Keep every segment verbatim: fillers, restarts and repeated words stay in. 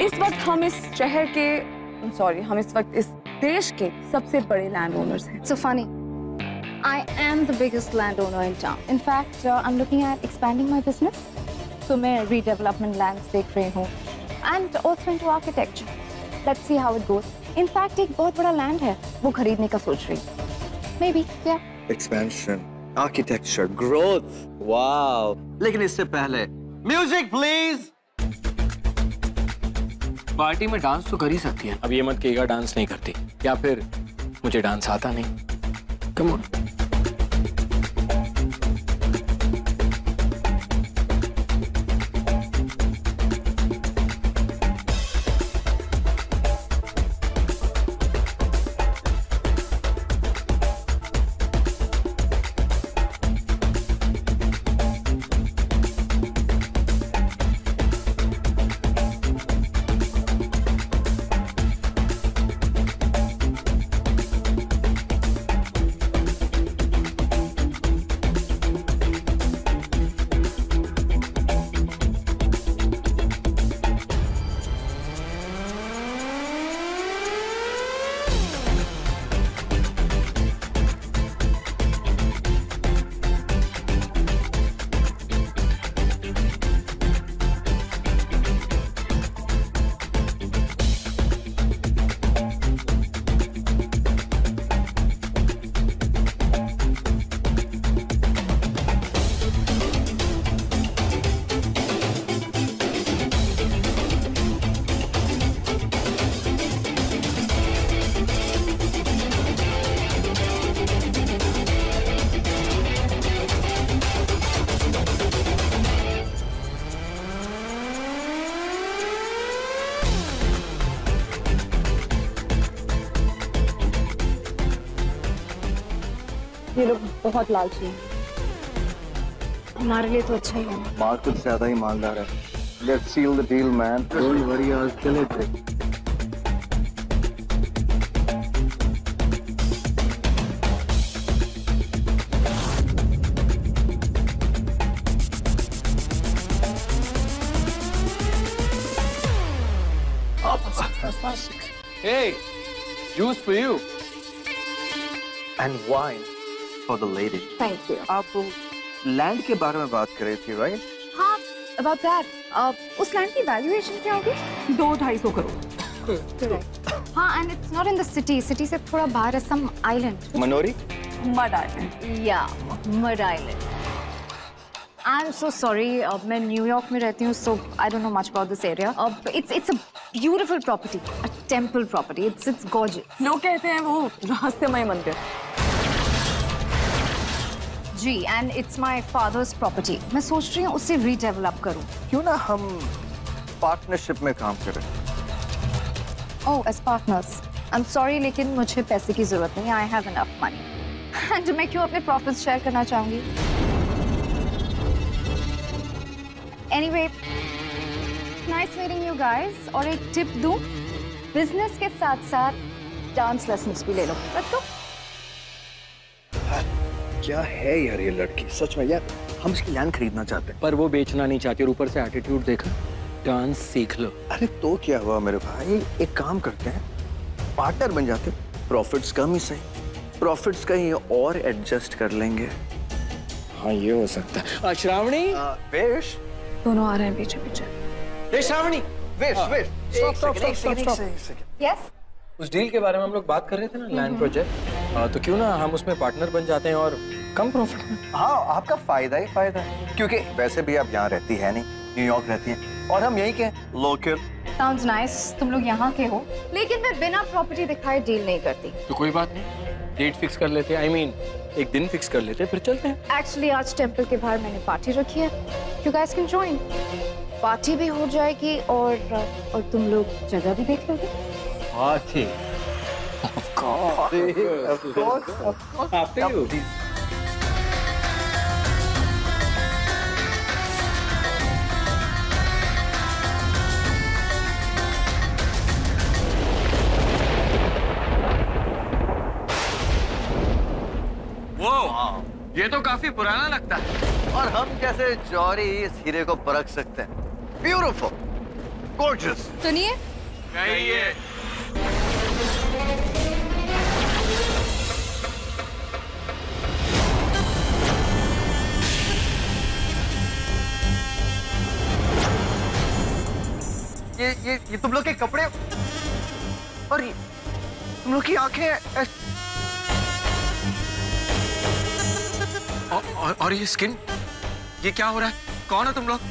इस वक्त हम इस शहर के सॉरी हम इस वक्त इस देश के सबसे बड़े लैंड ओनर्स हैं। So funny. I am the biggest landowner in town. In fact, uh, I'm looking at expanding my business. So मैं redevelopment lands देख रही हूँ, and also into architecture. Let's see how it goes. In fact, एक बहुत बड़ा land है, वो खरीदने का सोच रही हूँ. Maybe, yeah. Expansion, architecture, growth. Wow. लेकिन इससे पहले, music please. पार्टी में डांस तो कर ही सकती है। अब ये मत कहिएगा डांस नहीं करती, या फिर मुझे डांस आता नहीं। Come on. ये लोग बहुत लालची हैं। हमारे लिए तो अच्छा ही है। मार्क कुछ ज्यादा ही मालदार है। Let's seal the deal, man. Don't worry, I'll kill it. Hey, juice for you. And wine for the lady. Thank you. आप लैंड के बारे में बात कर रही थी, right? हाँ, about that. Uh, उस लैंड की वैल्यूएशन क्या होगी? दो ढाई सौ करोड़। हाँ, and it's not in the city. City से थोड़ा बाहर है, some island. Manori? Mud Island. Yeah, Mud Island. I'm so sorry. Uh, मैं न्यूयॉर्क में रहती हूँ, so I don't know much about this area. Uh, it's it's a beautiful property, a temple property. It's it's gorgeous. लोग कहते हैं वो रहस्यमय मंदिर। जी, and it's my father's property. मैं सोच रही हूँ उसे redevelop करूँ. क्यों ना हम पार्टनरशिप में काम करें? Oh, as partners. I'm sorry, लेकिन मुझे पैसे की जरूरत नहीं. I have enough money. And मैं क्यों अपने profits share करना चाहूँगी? Anyway, nice meeting you guys. और एक tip दूँ, business के साथ-साथ dance lessons भी ले लो. Let's go. क्या है यार ये लड़की, सच में यार हम इसकी लैंड खरीदना चाहते हैं। पर वो बेचना नहीं चाहती और ऊपर से एटीट्यूड देखा। डांस सीख लो। अरे तो क्या हुआ मेरे भाई, एक काम करते हैं, पार्टनर बन जाते हैं, प्रॉफिट्स कम ही सही, प्रॉफिट्स कहीं और एडजस्ट कर लेंगे। हाँ ये हो सकता है। श्रावणी, वेश, दोनों आ रहे हैं पीछे पीछे। श्रावणी, वेश, वेश, stop stop stop stop. Yes. उस डील के बारे में हम लोग बात कर रहे थे ना, लैंड प्रोजेक्ट, तो क्यों ना हम उसमें पार्टनर बन जाते हैं और कम प्रॉफिट में। हाँ आपका फायदा ही फायदा है, क्योंकि वैसे भी आप यहाँ रहती है नहीं, न्यूयॉर्क रहती है और हम यहीं के लोकल। Sounds nice. तुम लोग यहाँ के हो, लेकिन मैं बिना प्रॉपर्टी दिखाए डील नहीं करती। तो कोई बात नहीं, डेट फिक्स कर लेते हैं, आई मीन एक दिन फिक्स कर लेते हैं, फिर चलते हैं। Actually आज टेंपल के बाहर मैंने पार्टी रखी है। You guys can join. Party भी हो जाएगी और और तुम लोग जगह भी देख लोगे। Party? Of course. Of course. Of course. After you. ये तो काफी पुराना लगता है। और हम कैसे जौहरी इस हीरे को परख सकते हैं? ब्यूटीफुल। Gorgeous. सुनिए, कहिए। ये ये ये तुम लोग के कपड़े और ये, तुम लोग की आंखें ऐस... और, और, और ये स्किन, ये क्या हो रहा है? कौन हो तुम लोग?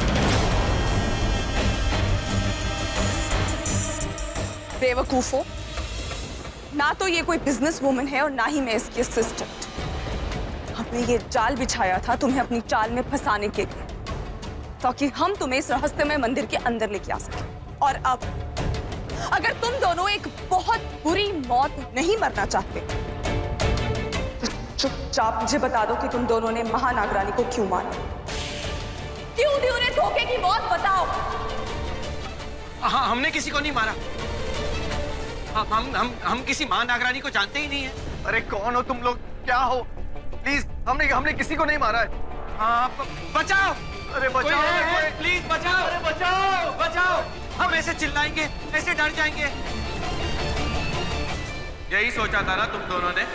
बेवकूफो, ना तो ये कोई बिजनेस वूमन है और ना ही मैं इसकी असिस्टेंट। हमने ये जाल बिछाया था तुम्हें अपनी चाल में फंसाने के लिए, ताकि हम तुम्हें इस रहस्यमय मंदिर के अंदर लेके आ सकें। और अब अगर तुम दोनों एक बहुत बुरी मौत नहीं मरना चाहते तो चुपचाप मुझे बता दो कि तुम दोनों ने महानागरानी को क्यों मारा, क्यों दी उन्हें धोखे की मौत, बताओ। हाँ, हमने किसी को नहीं मारा। हम हम हम हम किसी महानागरानी को जानते ही नहीं है। अरे कौन हो तुम लोग, क्या हो? प्लीज, हमने हमने किसी को नहीं मारा है। हाँ, बचाओ। अरे बचाओ, प्लीज बचाओ। अरे बचाओ, बचाओ। हम ऐसे चिल्लाएंगे, ऐसे डर जाएंगे। यही सोचा था ना तुम दोनों ने?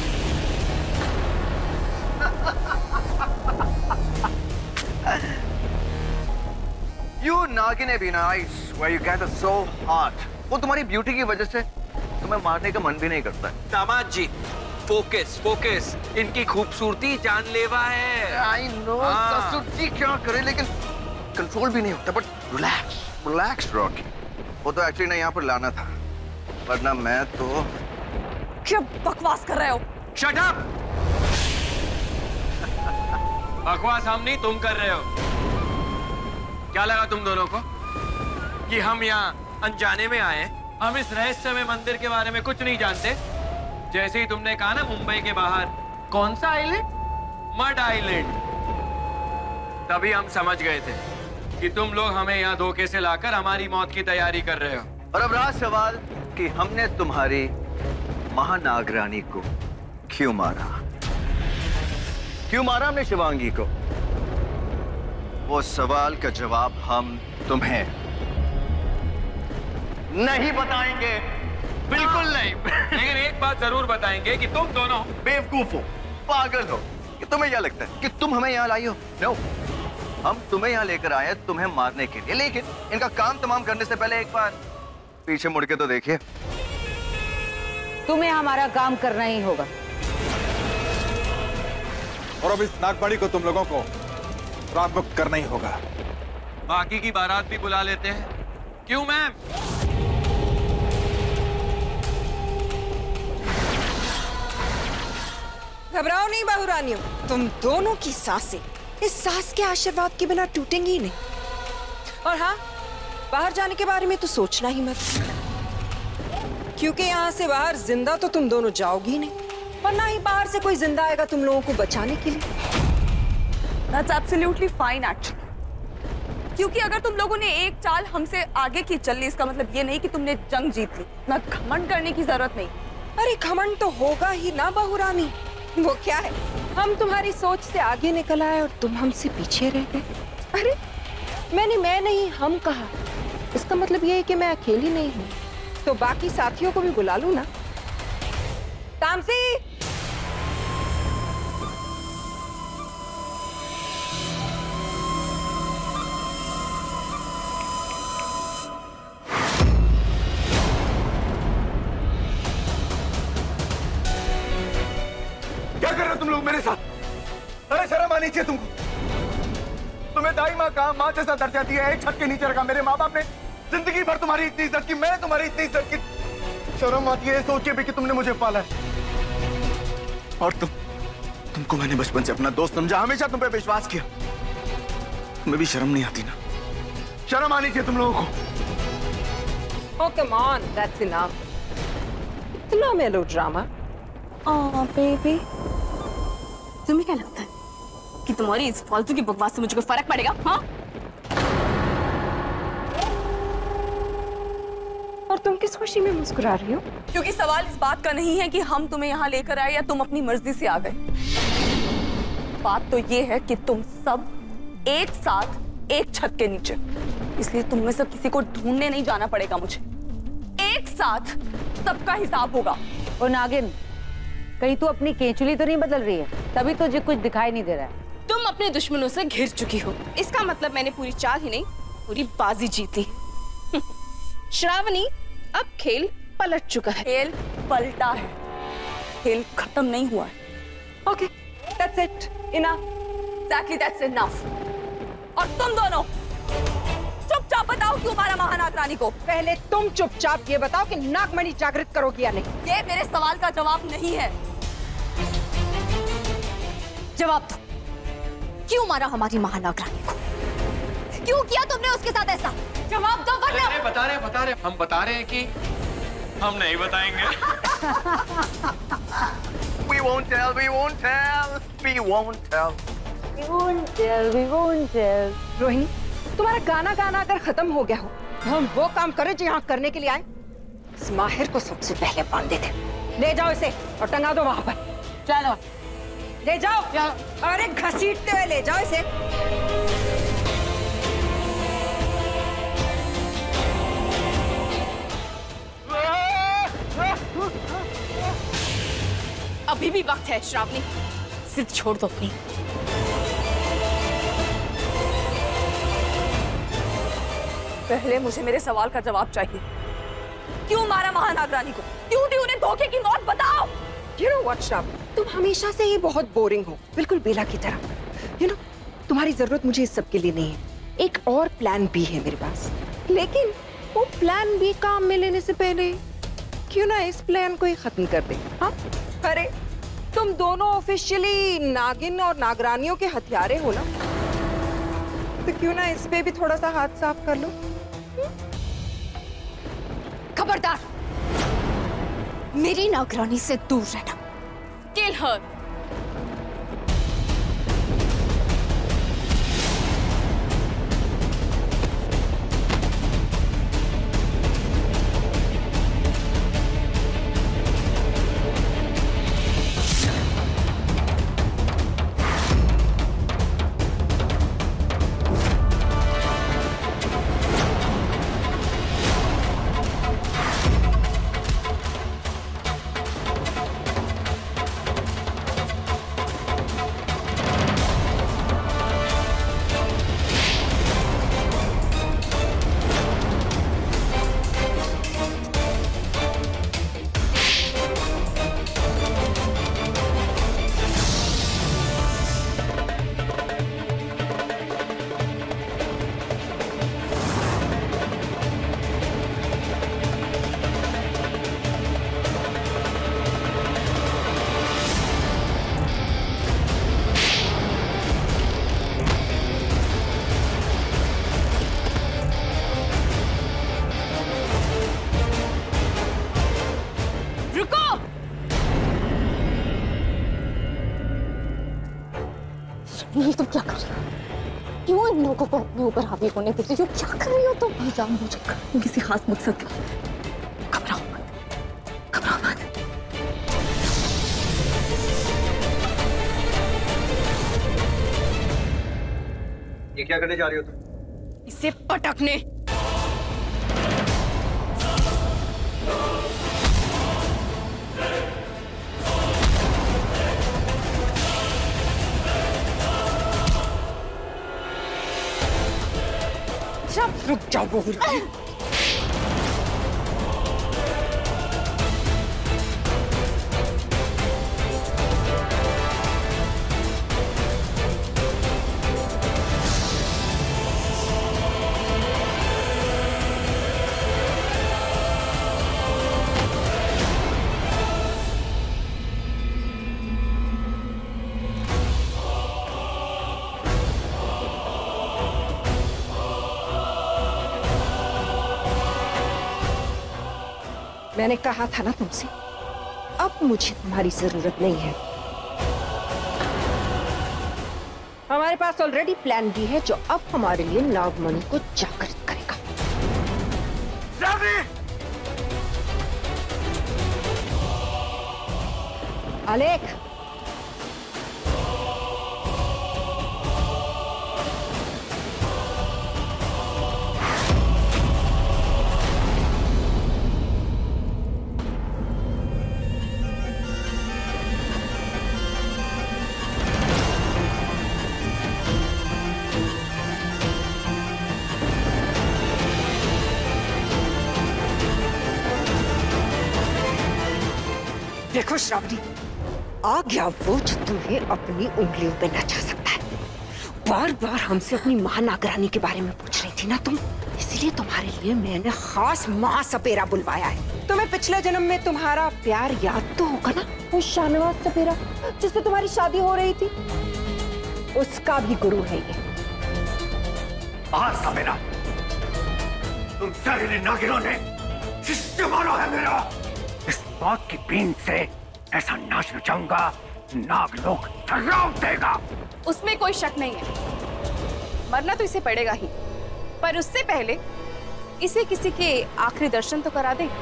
You नागिन बीना, I swear you guys are so hot. वो तुम्हारी ब्यूटी की वजह से तुम्हें मारने का मन भी नहीं करता है। दामाद जी, फोकस, फोकस। इनकी खूबसूरती जानलेवा है। I know, कसुर्ती क्या करे, लेकिन कंट्रोल भी नहीं होता। But relax, relax Rocky. वो तो एक्चुअली ना यहाँ पर लाना था, वरना मैं तो... क्या बकवास कर रहे हो? Shut up! बकवास हम नहीं, तुम कर रहे हो। क्या लगा तुम दोनों को कि हम यहाँ अनजाने में आए? हम इस रहस्यमय मंदिर के बारे में कुछ नहीं जानते। जैसे ही तुमने कहा ना मुंबई के बाहर कौन सा आइलैंड, मड आइलैंड, तभी हम समझ गए थे कि तुम लोग हमें यहाँ धोखे से लाकर हमारी मौत की तैयारी कर रहे हो। और अब रहा सवाल कि हमने तुम्हारी महानागरानी को क्यों मारा? क्यों मारा हमने शिवांगी को? वो सवाल का जवाब हम तुम्हें नहीं बताएंगे, बिल्कुल नहीं। लेकिन एक बात जरूर बताएंगे कि तुम दोनों बेवकूफ हो, पागल हो। कि तुम्हें क्या लगता है कि तुम हमें यहाँ लाई हो? नो, हम तुम्हें यहाँ लेकर आए तुम्हें मारने के लिए। लेकिन इनका काम तमाम करने से पहले एक बार पीछे मुड़ के तो देखिए। तुम्हें हमारा काम करना ही होगा। और अब इस नागमणि को तुम लोगों को रात को करना ही होगा। बाकी की बारात भी बुला लेते हैं। क्यों मैम? घबराओ नहीं बहुरानियों, तुम दोनों की सांसें इस सास के आशीर्वाद के बिना टूटेंगी ही नहीं। और हाँ, बाहर जाने के बारे में तो सोचना ही मत, क्योंकि यहाँ से बाहर जिंदा तो तुम दोनों जाओगी ही नहीं, और ना ही बाहर से कोई जिंदा आएगा तुम लोगों को बचाने के लिए। That's absolutely fine actually. क्योंकि अगर तुम लोगों ने एक चाल हमसे आगे की चल ली, इसका मतलब ये नहीं कि तुमने जंग जीत ली। ना घमंड करने की जरूरत नहीं। अरे घमंड तो होगा ही ना बहुरानी। वो क्या है, हम तुम्हारी सोच से आगे निकल आए और तुम हमसे पीछे रह गए। अरे मैंने मैं नहीं हम कहा, इसका मतलब ये है कि मैं अकेली नहीं हूँ, तो बाकी साथियों को भी बुला लूं ना। तामसी, क्या कर रहे हो तुम लोग मेरे साथ? अरे शर्म आनी चाहिए तुमको। तुम्हें दाई माँ का माँ जैसा दर्जा दिया, एक छत के नीचे रखा। मेरे माँ बाप ने जिंदगी भर तुम्हारी इतनी इज्जत की, मैं तुम्हारी इतनी इज्जत की। शर्म आती है सोच के भी कि तुमने मुझे पाला है। और तुम तुमको मैंने बचपन से अपना दोस्त समझा, हमेशा तुम पे विश्वास किया। तुम्हें भी शर्म नहीं आती ना? शर्म आनी चाहिए तुम लोगों को। oh come on, that's enough. इतना मेलोड्रामा। ओह बेबी, तुम्हें क्या लगता है कि तुम्हारी इस फालतू की बकवास से मुझे कोई फर्क पड़ेगा? हाँ? और तुम किस खुशी में मुस्कुरा रही हो? क्योंकि सवाल इस बात का नहीं है कि हम तुम्हें यहाँ लेकर आए या तुम अपनी मर्जी से आ गए। बात तो ये है कि तुम सब एक साथ एक छत के नीचे, इसलिए तुम में से किसी को ढूंढने नहीं जाना पड़ेगा मुझे। एक साथ सबका हिसाब होगा। ओ नागिन, कहीं तू अपनी केंचुली तो नहीं बदल रही है? तभी तुझे कुछ दिखाई नहीं दे रहा है। तुम अपने दुश्मनों से घिर चुकी हो, इसका मतलब मैंने पूरी चाल ही नहीं पूरी बाजी जीत ली। श्रावणी, अब खेल पलट चुका है। खेल पलटा है, खेल खत्म नहीं हुआ है। Okay, that's it, enough. Exactly, that's enough. और तुम दोनों चुपचाप बताओ क्यों मारा महानाग रानी को। पहले तुम चुपचाप ये बताओ कि नागमणि जागृत करोगी या नहीं। ये मेरे सवाल का जवाब नहीं है। जवाब दो, क्यों मारा हमारी महानाग रानी को? क्यों किया तुमने उसके साथ ऐसा? जवाब दो वरना। अरे बता रहे बता रहे हम बता रहे हैं कि हम नहीं बताएंगे। We won't tell, we won't tell, we won't tell. We won't tell, we won't tell. Rohini, तुम्हारा गाना गाना अगर खत्म हो गया हो तो हम वो काम करें जो यहाँ करने के लिए आए। इस माहिर को सबसे पहले बांध देते, ले जाओ इसे और टंगा दो वहां पर। चलो ले जाओ, जाओ। अरे घसीटते हुए ले जाओ इसे। अभी भी वक्त है श्रावणी, जिद छोड़ दो अपनी। पहले मुझे मेरे सवाल का जवाब चाहिए। क्यों मारा महानाग रानी को? क्यों दी उन्हें धोखे की मौत? बताओ। You know what, श्रावणी, तुम हमेशा से ही बहुत बोरिंग हो, बिल्कुल बेला की तरह। You know, तुम्हारी जरूरत मुझे इस सब के लिए नहीं है। एक और प्लान बी है मेरे पास, लेकिन वो प्लान बी काम में लेने से पहले क्यों ना इस प्लान को ही खत्म कर दे। हाँ, अरे तुम दोनों ऑफिशियली नागिन और नागरानियों के हथियारे हो ना, तो क्यों ना इस पे भी थोड़ा सा हाथ साफ कर लो। खबरदार, मेरी नागरानी से दूर रहना। Kill her. ये तुम क्या कर रही हो? क्यों इन लोगों को अपने ऊपर हावी होने दे रही हो? क्या कर रही हो तुम? जानबूझकर किसी खास मकसद के लिए। घबराओ मत, घबराओ मत। ये क्या करने जा रही हो तुम? इसे पटकने। रुक जाओ बहु। मैंने कहा था ना तुमसे, अब मुझे तुम्हारी जरूरत नहीं है। हमारे पास ऑलरेडी प्लान बी है जो अब हमारे लिए नागमणि को जागृत करेगा। आलेख, देखो श्रावणी, आ गया वो जो तुम्हें अपनी उंगलियों पे नचा सकता है। बार बार हमसे अपनी महानागरानी के बारे में पूछ रही थी ना तुम, इसीलिए तुम्हारे लिए मैंने खास महासपेरा बुलवाया है। तुम्हें पिछले जन्म में तुम्हारा प्यार याद तो होगा ना, वो शाहनवाज सपेरा जिससे तुम्हारी शादी हो रही थी, उसका भी गुरु है ये। बाहर सपेरा, तुम जहरीली नागिनों ने शिष्य माना है मेरा। इस बात की पीन से ऐसा नाच नचाऊंगा, नाग लोग थर्राव देगा। उसमें कोई शक नहीं है, मरना तो इसे पड़ेगा ही, पर उससे पहले इसे किसी के आखिरी दर्शन तो करा दे।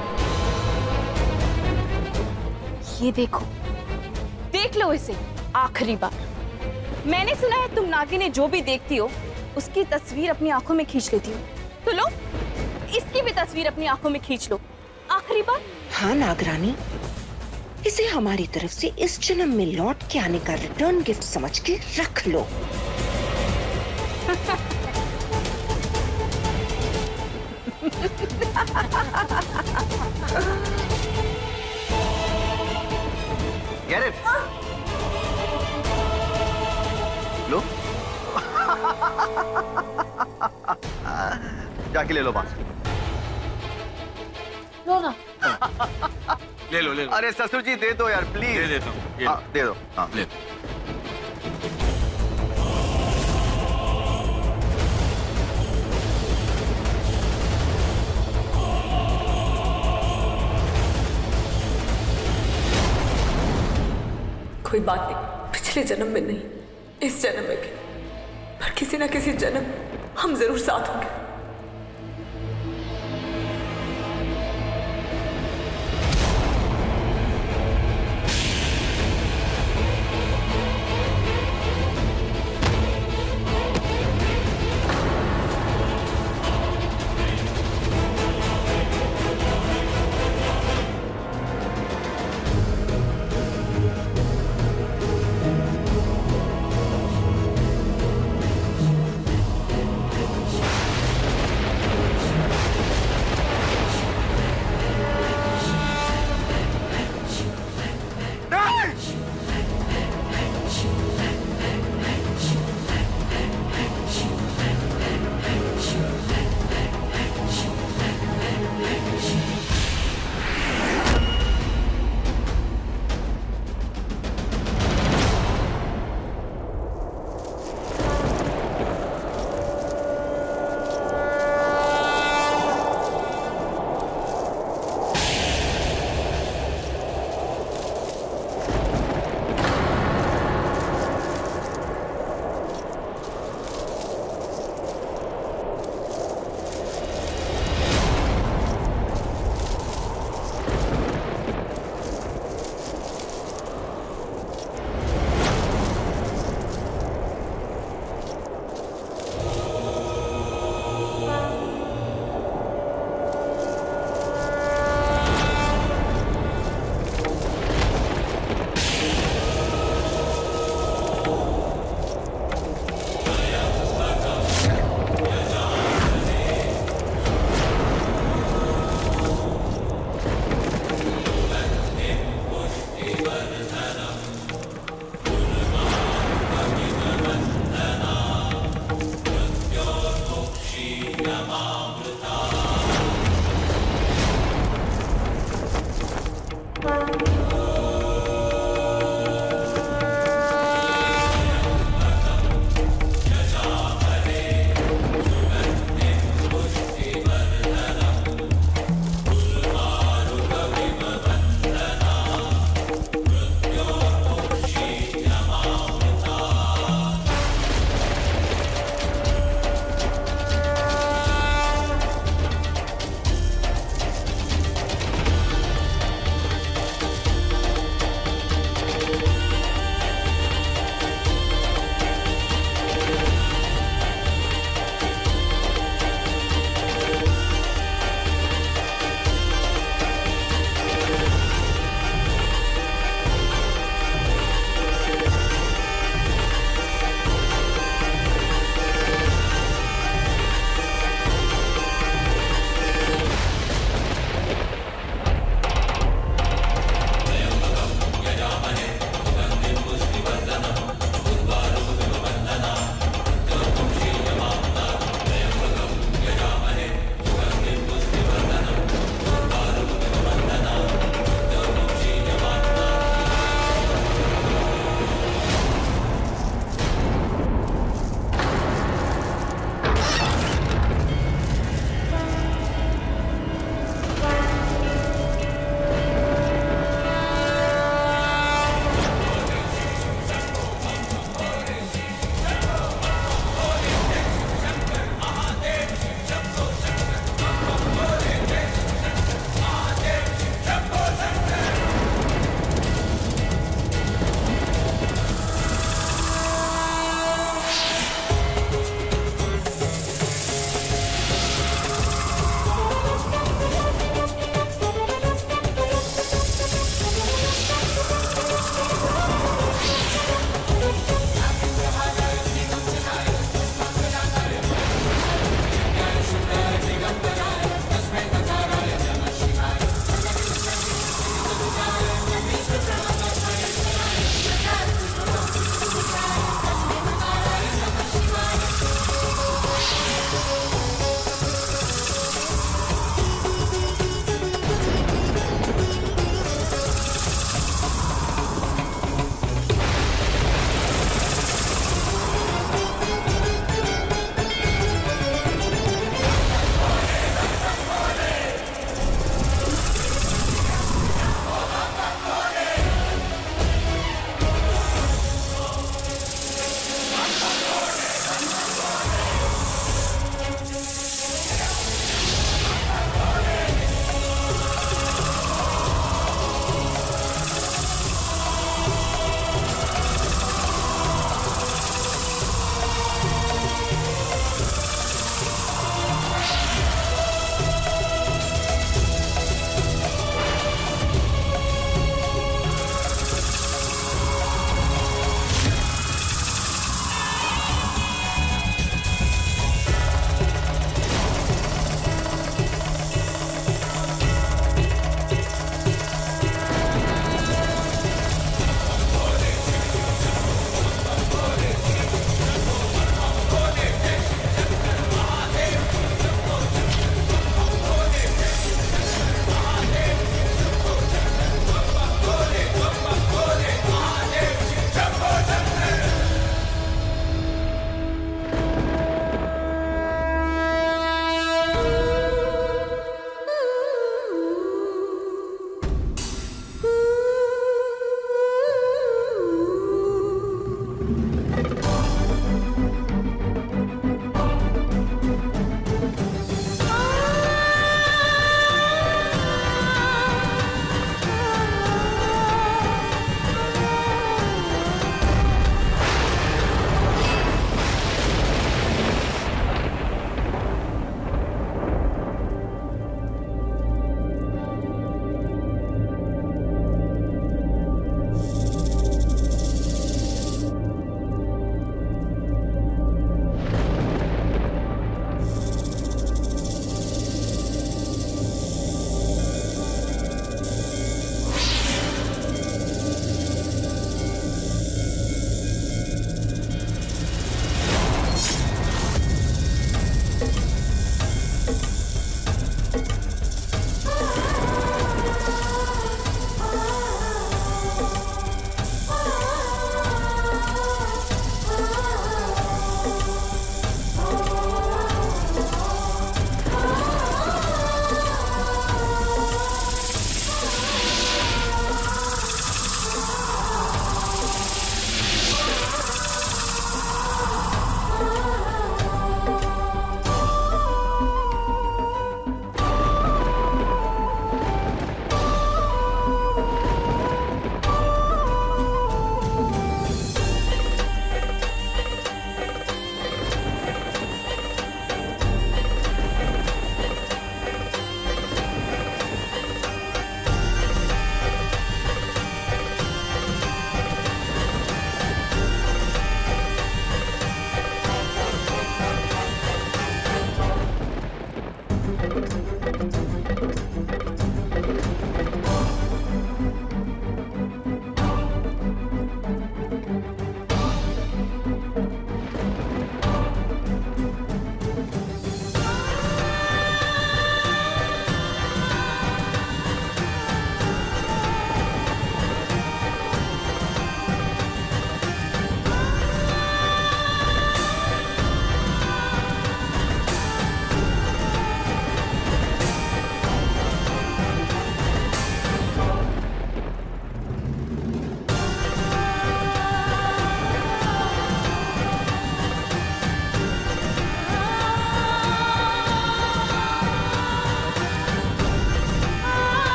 ये देखो, देख लो इसे आखिरी बार। मैंने सुना है तुम नागिनें जो भी देखती हो उसकी तस्वीर अपनी आंखों में खींच लेती हो, तो लो इसकी भी तस्वीर अपनी आंखों में खींच लो आखिरी बार। हाँ नागरानी, इसे हमारी तरफ से इस जन्म में लौट के आने का रिटर्न गिफ्ट समझ के रख लो। Get it? लो जाके ले लो बांस। लो ना। ले लो ले लो। अरे ससुर जी दे दो यार प्लीज। दे देता हूँ, ये हाँ दे दो। हाँ ले। कोई बात नहीं, पिछले जन्म में नहीं, इस जन्म में भी, पर किसी ना किसी जन्म हम जरूर साथ होंगे।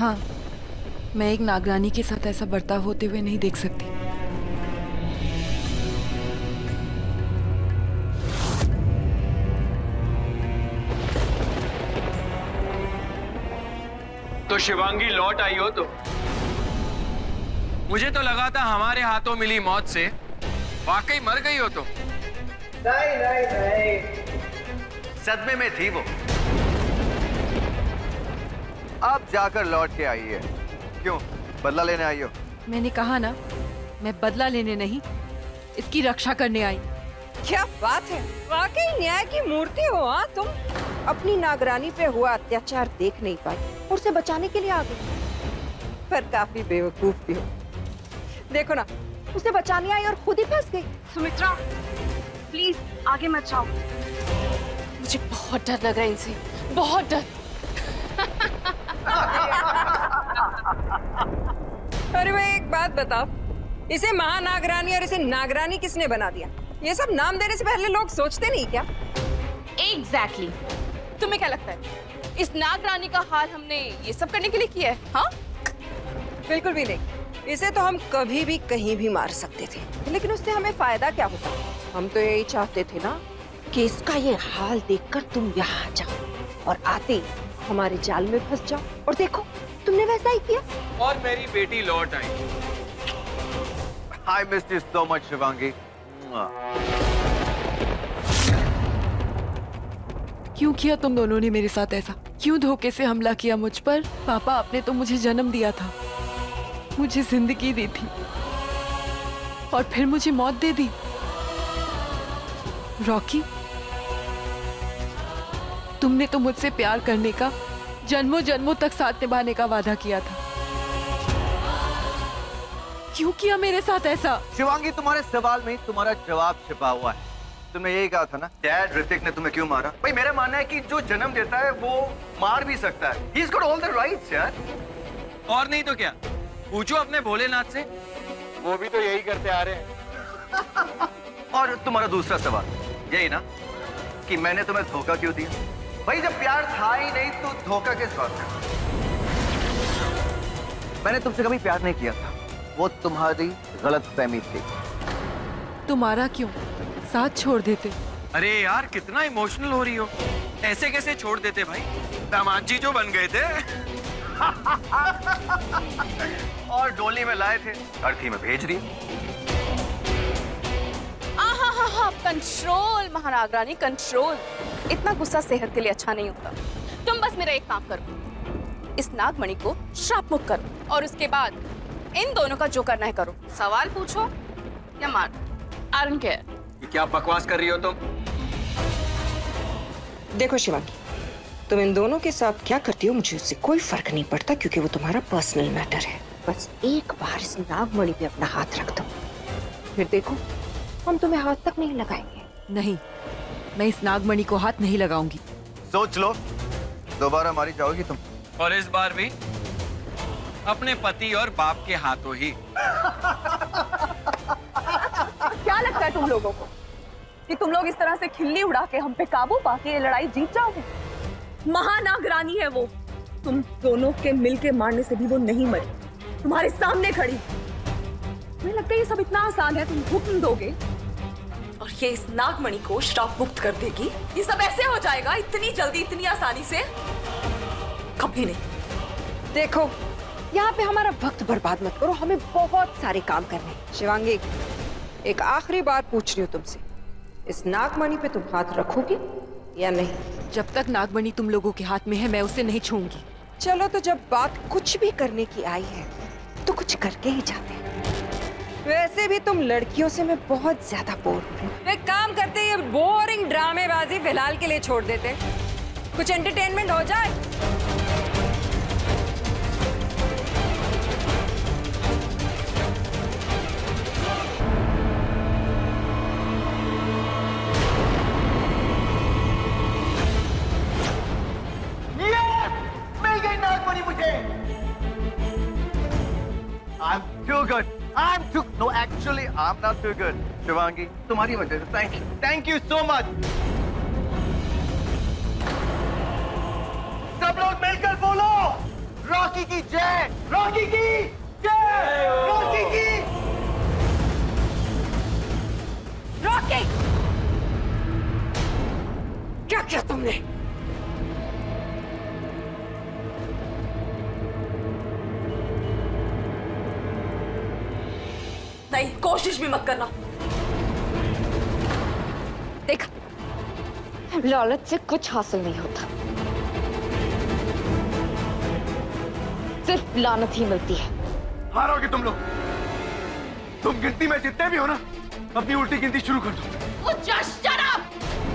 हाँ, मैं एक नागरानी के साथ ऐसा बर्ताव होते हुए नहीं देख सकती। तो शिवांगी लौट आई हो तो मुझे तो लगा था हमारे हाथों मिली मौत से वाकई मर गई हो तो। नहीं नहीं नहीं, सदमे में थी वो, अब जाकर लौट के आई है। क्यों, बदला लेने आई हो? मैंने कहा ना, मैं बदला लेने नहीं, इसकी रक्षा करने आई। क्या बात है, वाकई न्याय की मूर्ति हो। हाँ, तुम अपनी नागरानी पे हुआ अत्याचार देख नहीं पाई और उसे बचाने के लिए आ गई, पर काफी बेवकूफ भी हो। देखो ना, उसे बचाने आई और खुद ही फंस गई। सुमित्रा, प्लीज आगे मत जाओ। मुझे बहुत डर लग रहा है इनसे, बहुत डर। अरे भाई, एक बात बताओ, इसे महानागरानी और इसे नागरानी किसने बना दिया? ये सब नाम देने से पहले लोग सोचते नहीं क्या? Exactly exactly. तुम्हें क्या लगता है इस नागरानी का हाल हमने ये सब करने के लिए किया है? हाँ, बिल्कुल भी नहीं। इसे तो हम कभी भी कहीं भी मार सकते थे, लेकिन उससे हमें फायदा क्या होता? हम तो यही चाहते थे ना कि इसका ये हाल देखकर तुम यहाँ आ जाओ और आते ही हमारे जाल में फंस जाओ। और देखो, तुमने वैसा ही किया और मेरी बेटी लौट आई। I missed you so much, Shivangi. क्यों किया तुम दोनों ने मेरे साथ ऐसा? क्यों धोखे से हमला किया मुझ पर? पापा, आपने तो मुझे जन्म दिया था, मुझे जिंदगी दी थी और फिर मुझे मौत दे दी। रॉकी, तुमने तो मुझसे प्यार करने का, जन्मों जन्मों तक साथ निभाने का वादा किया था। क्यों किया मेरे साथ ऐसा? शिवांगी, तुम्हारे सवाल में तुम्हारा जवाब छिपा हुआ है। तुमने यही कहा था ना, डैड ऋतिक ने तुम्हें क्यों मारा? भाई, मेरा मानना है कि जो जन्म देता है वो मार भी सकता है। He's got all the rights, यार। और नहीं तो क्या, पूछो अपने भोलेनाथ से, वो भी तो यही करते आ रहे हैं। और तुम्हारा दूसरा सवाल यही ना कि मैंने तुम्हें धोखा क्यों दिया? भाई, जब प्यार था ही नहीं तो धोखा किस बात का? मैंने तुमसे कभी प्यार नहीं किया था, वो तुम्हारी गलतफहमी थी। तुम्हारा क्यों साथ छोड़ देते? अरे यार, कितना इमोशनल हो रही हो। ऐसे कैसे छोड़ देते भाई, दामाद जी जो बन गए थे। और डोली में लाए थे, अर्थी में भेज दिए। कंट्रोल महानागरानी, कंट्रोल। इतना गुस्सा सेहत के लिए अच्छा नहीं होता। तुम बस मेरा एक काम करो, इस नागमणि को श्राप मुक्त करो और उसके बाद इन दोनों का जो करना है करो। सवाल पूछो या मार, आई डोंट केयर। ये क्या बकवास कर रही हो तुम? देखो शिवांगी, तुम इन दोनों के साथ क्या करती हो मुझे उससे कोई फर्क नहीं पड़ता, क्योंकि वो तुम्हारा पर्सनल मैटर है। बस एक बार इस नागमणि पे अपना हाथ रख दो, फिर देखो हम तुम्हें हाथ तक नहीं लगाएंगे। नहीं, मैं इस नागमणि को हाथ नहीं लगाऊंगी। सोच लो, दोबारा मारी जाओगी तुम। और इस बार भी अपने पति और बाप के हाथों ही। क्या लगता है तुम लोगों को कि तुम लोग इस तरह से खिल्ली उड़ा के हम पे काबू पाके ये लड़ाई जीत जाओगे? महानागरानी है वो, तुम दोनों के मिलके मारने से भी वो नहीं मरी, तुम्हारे सामने खड़ी। मुझे लगता है ये सब इतना आसान है, तुम हुक्म दोगे और ये इस नागमणि को श्राप मुक्त कर देगी। ये सब ऐसे हो जाएगा इतनी जल्दी, इतनी आसानी से? कभी नहीं। देखो, यहाँ पे हमारा वक्त बर्बाद मत करो, हमें बहुत सारे काम करने हैं। शिवांगी, एक आखिरी बार पूछ रही हूँ तुमसे, इस नागमणि पे तुम हाथ रखोगी या नहीं? जब तक नागमणि तुम लोगों के हाथ में है, मैं उसे नहीं छूऊंगी। चलो, तो जब बात कुछ भी करने की आई है तो कुछ करके ही जाते हैं। वैसे भी तुम लड़कियों से मैं बहुत ज्यादा बोर हूँ। एक काम करते, ये बोरिंग ड्रामेबाजी फिलहाल के लिए छोड़ देते, कुछ एंटरटेनमेंट हो जाए। मिल गई नागमणि मुझे। I'm too good. I'm too. No, actually, I'm not too good. Shivangi, तुम्हारी वजह से thank you. Thank you so much. सब लोग मिलकर बोलो, रॉकी रॉकी की जय, रॉकी की जय, रॉकी की। रॉकी, क्या किया तुमने? नहीं, कोशिश भी मत करना। देख, लालच से कुछ हासिल नहीं होता, सिर्फ लानत ही मिलती है। हारोगे तुम लोग। तुम गिनती में जितने भी हो ना, अपनी उल्टी गिनती शुरू कर दो। Just shut up!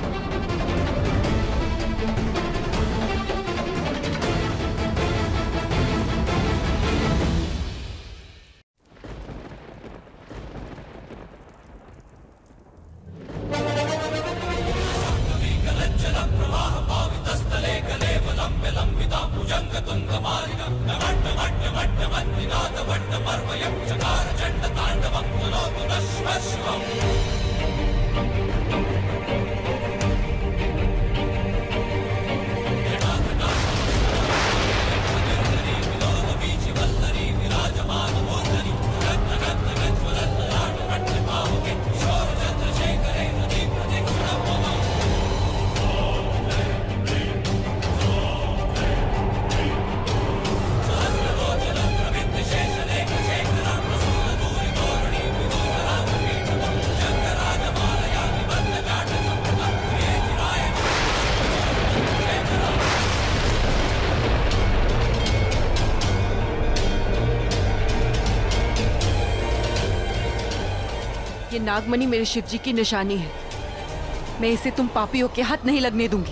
ये नागमणि मेरे शिव जी की निशानी है। मैं इसे तुम पापियों के हाथ नहीं लगने दूंगी।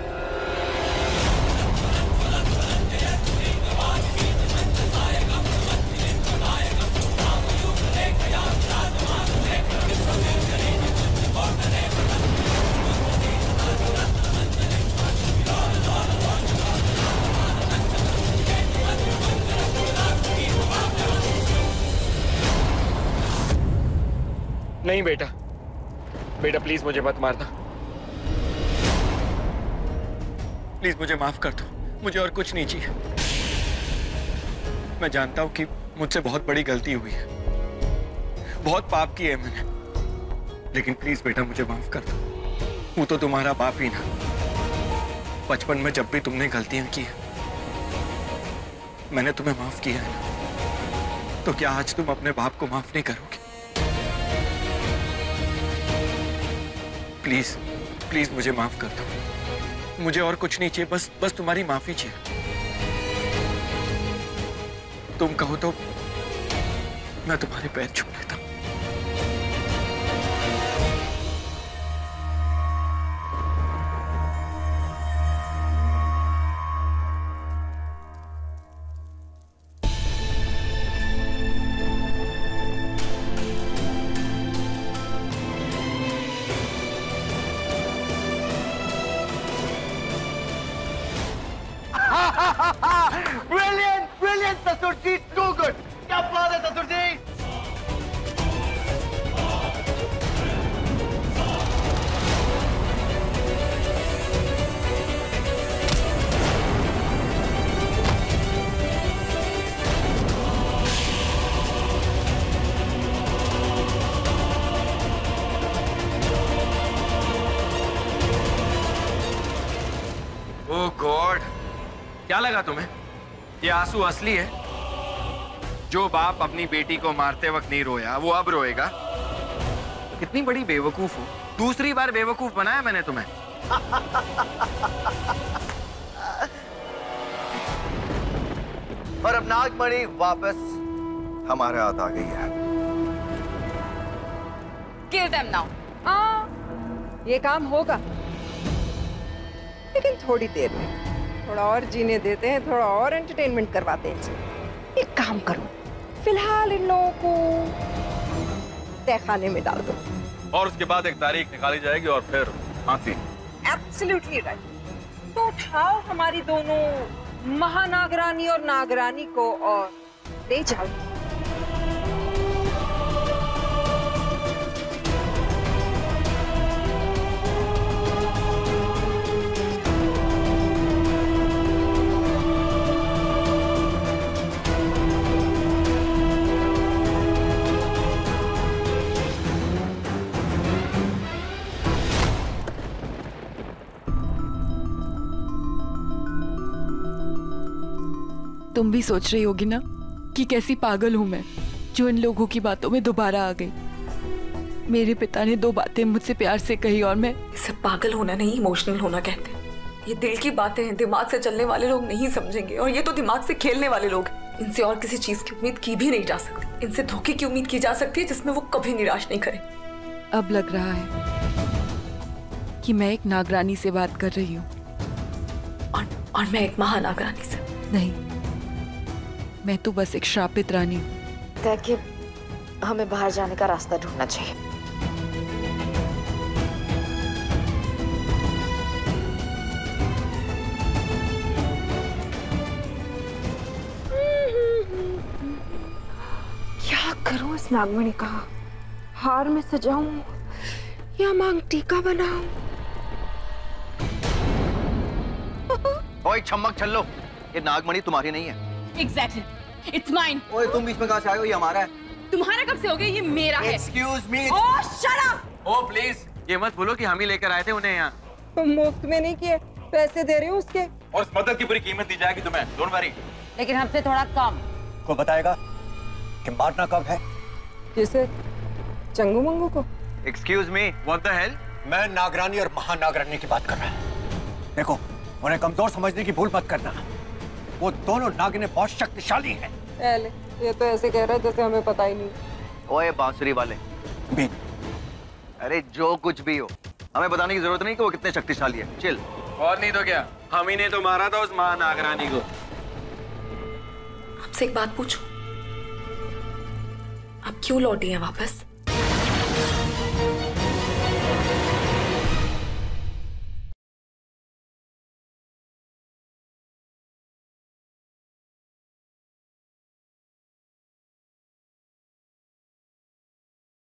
नहीं बेटा, बेटा प्लीज मुझे मत मारना। प्लीज मुझे माफ कर दो, मुझे और कुछ नहीं चाहिए। मैं जानता हूं कि मुझसे बहुत बड़ी गलती हुई है, बहुत पाप किए है मैंने, लेकिन प्लीज बेटा मुझे माफ कर दो। वो तो तुम्हारा बाप ही ना। बचपन में जब भी तुमने गलतियां की है, मैंने तुम्हें माफ किया है ना, तो क्या आज तुम अपने बाप को माफ नहीं करोगे? प्लीज प्लीज मुझे माफ कर दो। मुझे और कुछ नहीं चाहिए, बस बस तुम्हारी माफी चाहिए। तुम कहो तो मैं तुम्हारे पैर छू लेता हूं। Brilliant, brilliant, ससुर जी, too good. क्या बात है ससुर जी? ओह गॉड, क्या लगा तुम्हें? ये आंसू असली है? जो बाप अपनी बेटी को मारते वक्त नहीं रोया, वो अब रोएगा? कितनी बड़ी बेवकूफ हो। दूसरी बार बेवकूफ बनाया मैंने तुम्हें। और अब नागमणि वापस हमारे हाथ आ गई है। Kill them now. हाँ, ये काम होगा, लेकिन थोड़ी देर में। थोड़ा और जीने देते हैं, थोड़ा और एंटरटेनमेंट करवाते हैं इनसे। एक काम करो, फिलहाल इन लोगों को तहखाने में डाल दो, और उसके बाद एक तारीख निकाली जाएगी और फिर फांसी। Absolutely right. तो उठाओ हमारी दोनों महानागरानी और नागरानी को और ले जाओ। तुम भी सोच रही होगी ना कि कैसी पागल हूं मैं जो इन लोगों की बातों में दोबारा आ गई। मेरे पिता ने दो बातें मुझसे प्यार से कही और मैं इसे पागल होना नहीं, इमोशनल होना कहते हैं। ये दिल की बातें हैं, दिमाग से चलने वाले लोग नहीं समझेंगे, और ये तो दिमाग से खेलने वाले लोग हैं। इनसे और किसी चीज की उम्मीद की भी नहीं जा सकती। इनसे धोखे की उम्मीद की जा सकती है जिसमें वो कभी निराश नहीं करें। अब लग रहा है कि मैं एक नागरानी से बात कर रही हूँ और, और मैं एक महानागरानी से नहीं, मैं तो बस एक श्रापित रानी हूँ। देखिए, हमें बाहर जाने का रास्ता ढूंढना चाहिए। क्या करूं इस नागमणि का? हार में सजाऊं या मांग टीका बनाऊं? ओए छम्मक छल्लो, ये नागमणि तुम्हारी नहीं है। Exactly. It's mine. ओए तुम बीच में कहां से आए हो? ये हमारा है। तुम्हारा कब से हो गया? ये मेरा है। Excuse me. Oh, shut up! Oh please, ये मत बोलो कि हम ही लेकर आए थे उन्हें यहाँ। तुम मुफ्त में नहीं किए, पैसे दे रही हूँ उसके। और इस मदद की पूरी कीमत दी जाएगी तुम्हें, डोंट वरी। लेकिन हमसे थोड़ा कम। को बताएगा कि मारना कब है? किसे? चंगू मंगू को? Excuse me. What the hell? मैं नागरानी और महानागरानी की बात कर रहा हूँ। देखो, उन्हें कमजोर समझने की भूल मत करना। वो दोनों नागिनें बहुत शक्तिशाली हैं। एले, ये तो ऐसे कह रहा है जैसे हमें पता ही नहीं। ओए बांसुरी वाले, भी। अरे जो कुछ भी हो, हमें बताने की जरूरत नहीं कि वो कितने शक्तिशाली है। चिल। और नहीं तो क्या, हम ही ने तो मारा था उस महानागरानी को। आपसे एक बात पूछूं? आप क्यों लौटी हैं वापस?